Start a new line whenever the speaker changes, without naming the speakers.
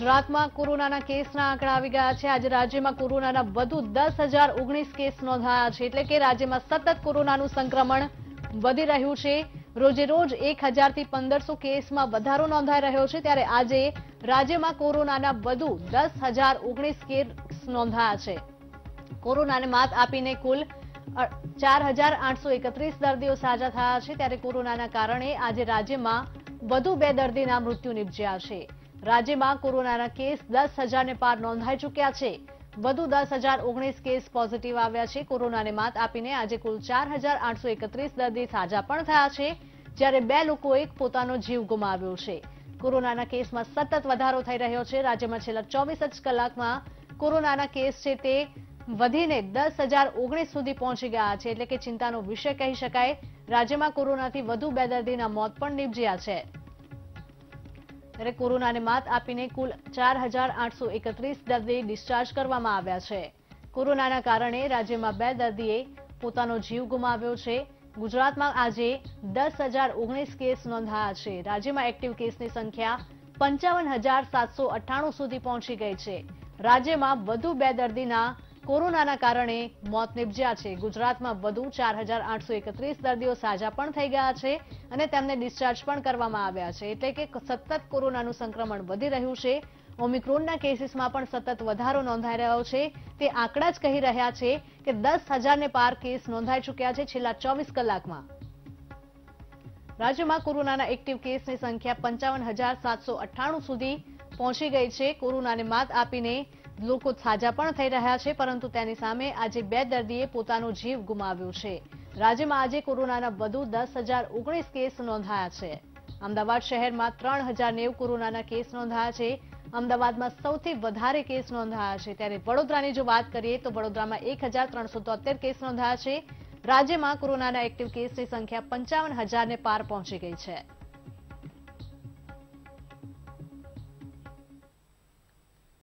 ગુજરાતમાં કોરોનાના કેસના આંકડા આવી ગયા છે। આજે રાજ્યમાં કોરોનાના વધુ 10,019 કેસ નોંધાયા છે, એટલે કે રાજ્યમાં સતત કોરોનાનું સંક્રમણ વધી રહ્યું છે। રોજે રોજ 1000 થી 1500 કેસમાં વધારો નોંધાઈ રહ્યો છે, ત્યારે આજે રાજ્યમાં કોરોનાના વધુ 10,019 કેસ નોંધાયા છે। કોરોનાને માત આપીને કુલ 4,831 દર્દીઓ સાજા થયા છે, ત્યારે કોરોનાના કારણે આજે રાજ્યમાં વધુ 2 દર્દીના મૃત્યુ નિપજ્યા છે। રાજ્યમાં કોરોનાના કેસ 10,000 ને પાર નોંધાઈ ચૂક્યા છે। વધુ 10,019 કેસ પોઝિટિવ આવ્યા છે। કોરોનાને માત આપીને આજે કુલ 4,831 દર્દી સાજા પણ થયા છે, જ્યારે 2 લોકોએ પોતાનો જીવ ગુમાવ્યો છે। કોરોનાના કેસમાં સતત વધારો થઈ રહ્યો છે। રાજ્યમાં છેલ્લા 24 જ કલાકમાં કોરોનાના કેસ છે તે વધીને 10,019 સુધી પહોંચી ગયા છે, એટલે કે ચિંતાનો વિષય કહી શકાય। રાજ્યમાં કોરોનાથી વધુ 2 દર્દીના મોત પણ નિપજ્યા છે। ત્યારે કોરોનાને માત આપીને કુલ 4,831 દર્દી ડિસ્ચાર્જ કરવામાં આવ્યા છે। કોરોનાના કારણે રાજ્યમાં 2 દર્દીએ પોતાનો જીવ ગુમાવ્યો છે। ગુજરાતમાં આજે 10,019 કેસ નોંધાયા છે। રાજ્યમાં એક્ટિવ કેસની સંખ્યા 55,798 સુધી પહોંચી ગઈ છે। રાજ્યમાં વધુ 2 દર્દીના કોરોનાના કારણે મોત નિપજ્યા છે। ગુજરાતમાં વધુ 4,831 દર્દીઓ સાજા પણ થઈ ગયા છે અને તેમને ડિસ્ચાર્જ પણ કરવામાં આવ્યા છે, એટલે કે સતત કોરોનાનું સંક્રમણ વધી રહ્યું છે। ઓમિક્રોનના કેસીસમાં પણ સતત વધારો નોંધાઈ રહ્યો છે। તે આંકડા જ કહી રહ્યા છે કે 10,000 ને પાર કેસ નોંધાઈ ચૂક્યા છે છેલ્લા 24 કલાકમાં। રાજ્યમાં કોરોનાના એક્ટિવ કેસની સંખ્યા 55,798 સુધી પહોંચી ગઈ છે। કોરોનાને માત આપીને લોકો સાજા પણ થઈ રહ્યા છે, પરંતુ તેની સામે આજે 2 દર્દીએ પોતાનો જીવ ગુમાવ્યો છે। રાજ્યમાં આજે કોરોનાના વધુ 10,019 કેસ નોંધાયા છે। અમદાવાદ શહેરમાં 3,090 કોરોનાના કેસ નોંધાયા છે। અમદાવાદમાં સૌથી વધારે કેસ નોંધાયા છે, ત્યારે વડોદરાની જો વાત કરીએ તો વડોદરામાં 1,373 કેસ નોંધાયા છે। રાજ્યમાં કોરોનાના એક્ટિવ કેસની સંખ્યા 55,000 ને પાર પહોંચી ગઈ છે।